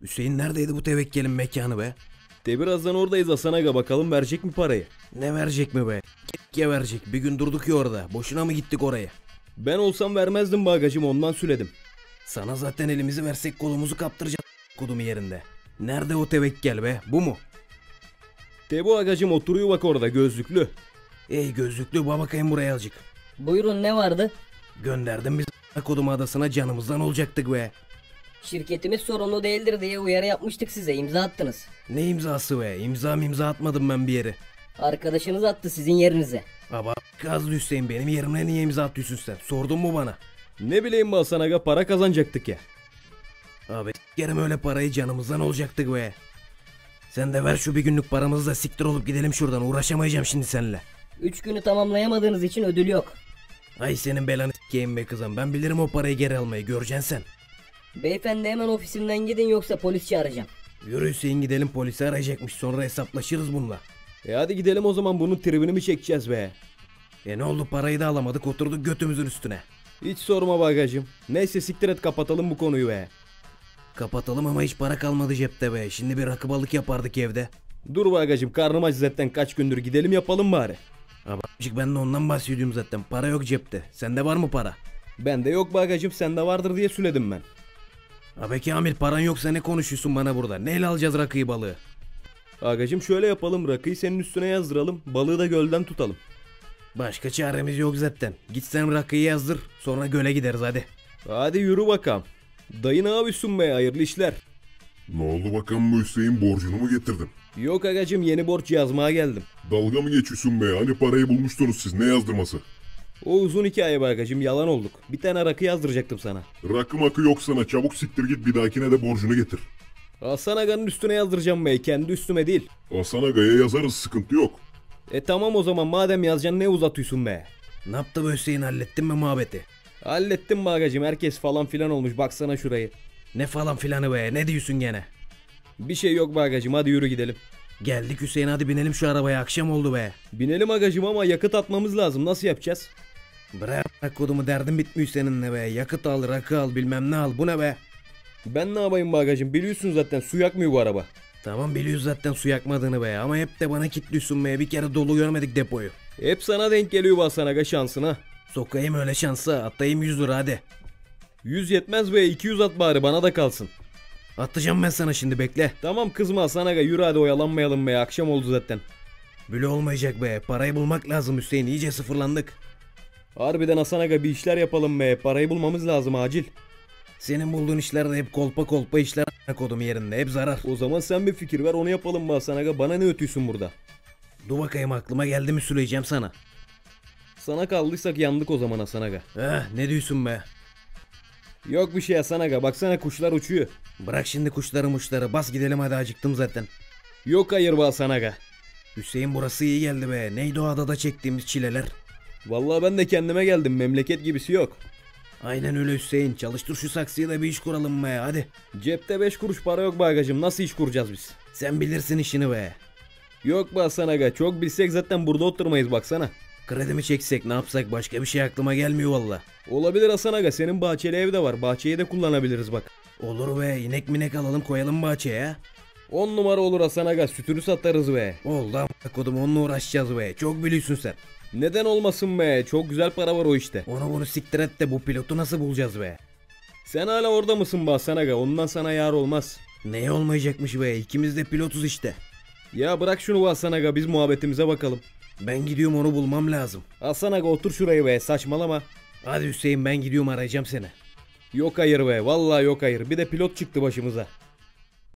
Hüseyin neredeydi bu tevekkelin mekanı be? De birazdan oradayız Hasan Aga, bakalım verecek mi parayı? Ne verecek mi be? Kekke verecek. Bir gün durduk ya orada. Boşuna mı gittik oraya? Ben olsam vermezdim bagacım, ondan söyledim. Sana zaten elimizi versek kolumuzu kaptıracağız kodumu yerinde. Nerede o tevekkel be? Bu mu? De bu agacım oturuyor bak orada, gözlüklü. Ey gözlüklü, bakayım buraya azıcık. Buyurun, ne vardı? Gönderdim biz kodum adasına, canımızdan olacaktık be. Şirketimiz sorumlu değildir diye uyarı yapmıştık size, imza attınız. Ne imzası be? İmza atmadım ben bir yere. Arkadaşınız attı sizin yerinize. Ama Gazlı Hüseyin, benim yerimle niye imza atıyorsun sen? Sordun mu bana? Ne bileyim be Hasan Aga, para kazanacaktık ya. Abi s**erim öyle parayı, canımızdan olacaktık be. Sen de ver şu bir günlük paramızı da siktir olup gidelim şuradan, uğraşamayacağım şimdi seninle. 3 günü tamamlayamadığınız için ödül yok. Ay senin belanı s**eyim be kızım, ben bilirim o parayı geri almayı, göreceksin sen. Beyefendi hemen ofisimden gidin, yoksa polis çağıracağım. Yürü Hüseyin, gidelim, polisi arayacakmış, sonra hesaplaşırız bununla. Hadi gidelim o zaman, bunun tribini mi çekeceğiz be? Ne oldu, parayı da alamadık, oturduk götümüzün üstüne. Hiç sorma bagacım. Neyse siktir et, kapatalım bu konuyu be. Kapatalım ama hiç para kalmadı cepte be, şimdi bir rakı balık yapardık evde. Dur bagacım, karnım aç zaten kaç gündür, gidelim yapalım bari. Abicik ben de ondan bahsediyorum zaten, para yok cepte, sende var mı para? Bende yok bagacım, sende vardır diye söyledim ben. Abi Kamil, paran yoksa ne konuşuyorsun bana burada, neyle alacağız rakıyı balığı? Agacım şöyle yapalım, rakıyı senin üstüne yazdıralım, balığı da gölden tutalım. Başka çaremiz yok zaten. Git sen rakıyı yazdır, sonra göle gideriz hadi. Hadi yürü bakalım. Dayı ne yapıyorsun be, hayırlı işler. Ne oldu bakalım, bu Hüseyin borcunu mu getirdin? Yok agacım, yeni borç yazmaya geldim. Dalga mı geçiyorsun be? Hani parayı bulmuştunuz siz, ne yazdırması? O uzun hikaye be agacım, yalan olduk. Bir tane rakı yazdıracaktım sana. Rakı makı yok sana, çabuk siktir git, bir dahakine de borcunu getir. Hasan Aga'nın üstüne yazdıracağım be, kendi üstüme değil. Hasan Aga'ya yazarız, sıkıntı yok. Tamam o zaman, madem yazacaksın ne uzatıyorsun be. Ne yaptı bu Hüseyin, hallettin mi muhabbeti? Hallettim be agacım, herkes falan filan olmuş, baksana şurayı. Ne falan filanı be, ne diyorsun gene? Bir şey yok be agacım, hadi yürü gidelim. Geldik Hüseyin, hadi binelim şu arabaya, akşam oldu be. Binelim agacım ama yakıt atmamız lazım, nasıl yapacağız? Bırak kodumu, derdin bitmiyor seninle be, yakıt al, rakı al, bilmem ne al, bu ne be? Ben ne yapayım be agacım, biliyorsun zaten su yakmıyor bu araba. Tamam biliyoruz zaten su yakmadığını be, ama hep de bana kilitliyorsun be, bir kere dolu görmedik depoyu. Hep sana denk geliyor be Hasan Aga, şansına. Sokayım öyle şansa, atayım 100 lira hadi. 100 yetmez be, 200 at bari, bana da kalsın. Atacağım ben sana şimdi, bekle. Tamam kızma Hasan Aga, yürü hadi, oyalanmayalım be, akşam oldu zaten. Böyle olmayacak be, parayı bulmak lazım Hüseyin, iyice sıfırlandık. Harbiden Hasan Aga, bir işler yapalım be, parayı bulmamız lazım acil. Senin bulduğun işler de hep kolpa işler, kodum yerinde, hep zarar. O zaman sen bir fikir ver, onu yapalım be Hasan Aga, bana ne ötüyorsun burada? Dur bakayım, aklıma geldi mi söyleyeceğim sana. Sana kaldıysak yandık o zaman Hasan Aga. Ne diyorsun be? Yok bir şey Hasan Aga, baksana kuşlar uçuyor. Bırak şimdi kuşları muşları, bas gidelim hadi, acıktım zaten. Yok hayır be Hasan Aga. Hüseyin burası iyi geldi be, neydi o adada çektiğimiz çileler? Vallahi ben de kendime geldim, memleket gibisi yok. Aynen öyle Hüseyin, çalıştır şu saksıyı da bir iş kuralım be hadi. Cepte 5 kuruş para yok be agacım, nasıl iş kuracağız biz? Sen bilirsin işini be. Yok be Hasan Aga, çok bilsek zaten burada oturmayız baksana. Kredi mi çeksek, ne yapsak, başka bir şey aklıma gelmiyor valla. Olabilir Hasan Aga, senin bahçeli ev de var, bahçeyi de kullanabiliriz bak. Olur be, inek minek alalım koyalım bahçeye ya. 10 numara olur Hasan Aga, sütünü satarız be. Oldu ama kodum, onunla uğraşacağız be, çok biliyorsun sen. Neden olmasın be, çok güzel para var o işte. Onu bunu siktir et de bu pilotu nasıl bulacağız be? Sen hala orada mısın be Hasan Aga, ondan sana yar olmaz. Neye olmayacakmış be, ikimiz de pilotuz işte. Ya bırak şunu be Hasan Aga, biz muhabbetimize bakalım. Ben gidiyorum, onu bulmam lazım. Hasan Aga otur şuraya be, saçmalama. Hadi Hüseyin, ben gidiyorum, arayacağım seni. Yok hayır be, vallahi yok hayır, bir de pilot çıktı başımıza.